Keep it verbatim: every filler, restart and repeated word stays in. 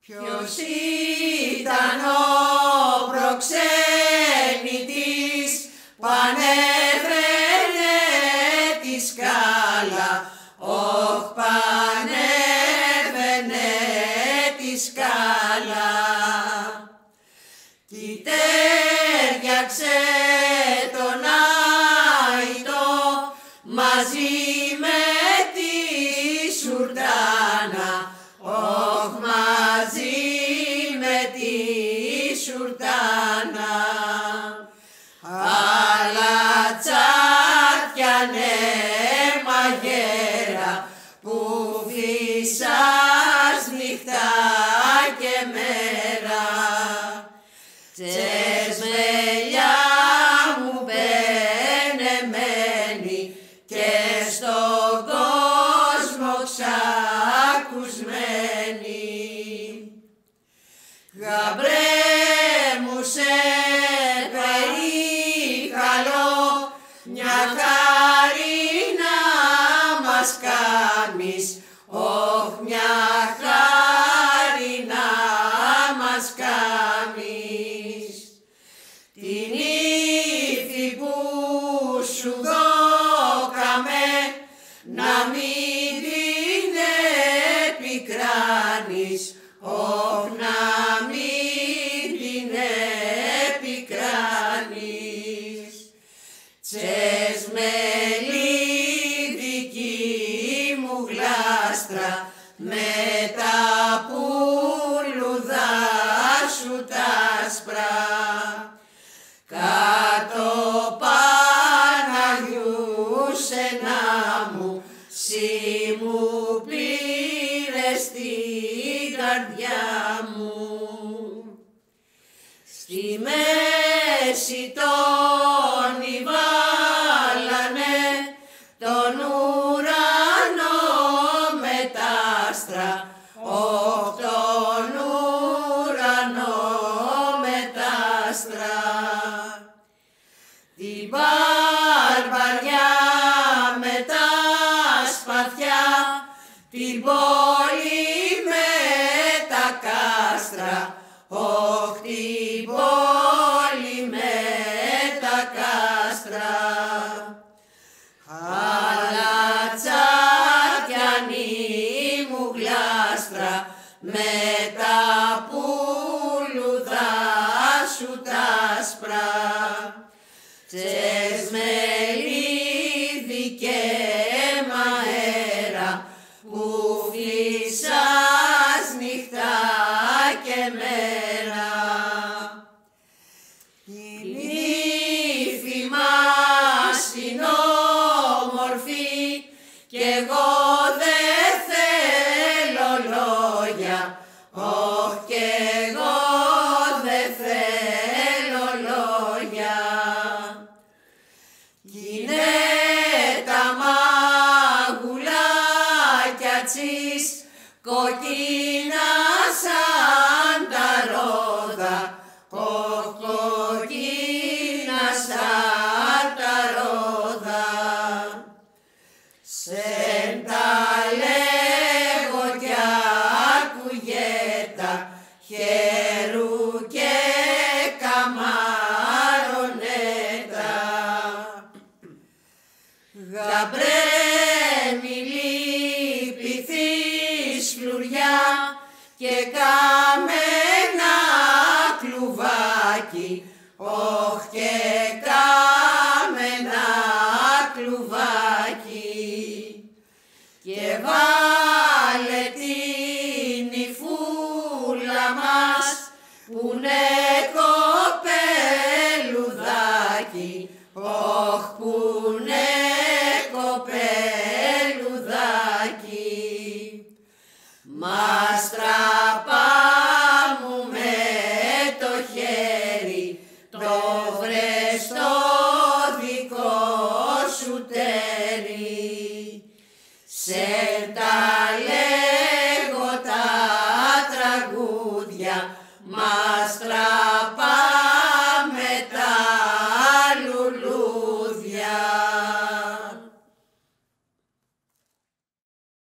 Ποιος ήταν ο προξένητης, πανέβρενε τη σκάλα, όχ πανέβαινε τη σκάλα. Τι τέριαξε τον Άητο μαζί με τη σουρτάνα, όχ μαζί με τη σουρτάνα. Αλλά τσάτιανε μαγέρα που φύσας νύχτα και μέρα. Τσεσμελιά μου πενεμένη και στον κόσμο ξακουσμένη. Γαμπρέ μου σε περίχαλω, μια χάρη να μας κάνεις, όχ μια χάρη να μας κάνεις. Την ύφη που σου δώκαμε να μην την επικράνεις, όχ να μην την επικράνεις. Τσεσμελή δική μου γλάστρα, με τα πουλουδά σου τα άσπρα, κάτω Παναγιούσενα μου, συ μου πήρες την καρδιά μου. Στη μέση τόνοι βάλανε τον ουρανό με τ' άστρα, όχ τον ουρανό με τ' άστρα. Την μπαρμπαριά με τα σπαθιά, την πόλη με τα κάστρα, όχ την πόλη με τα κάστρα. Αλλά τσάτιανή μου γλάστρα, με τα πουλουδά σου τα άσπρα. Τσεσμελίδη και μαέρα που φύσας νύχτα και μέρα. Η νύφη μας είναι όμορφη κι εγώ δεν θέλω λόγια, όχ κι εγώ δεν θέλω λόγια. Κι είναι τα μαγουλάκια τσις, κοκκίνα σαν τα ρόδα, όχ κοκκίνα σαν τα ρόδα. Σεν τα λέγω κι ακουγέτα, χέρου και καμαρονέτα. Γαμπρέ μη λυπηθείς φλουριά και κα